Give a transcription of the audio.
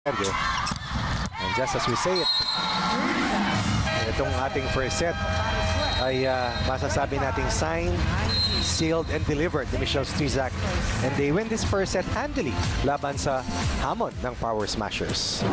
And just as we say it, itong ating first set ay masasabi nating signed, sealed, and delivered ni Michelle Strizak. And they win this first set handily laban sa hamon ng Power Smashers.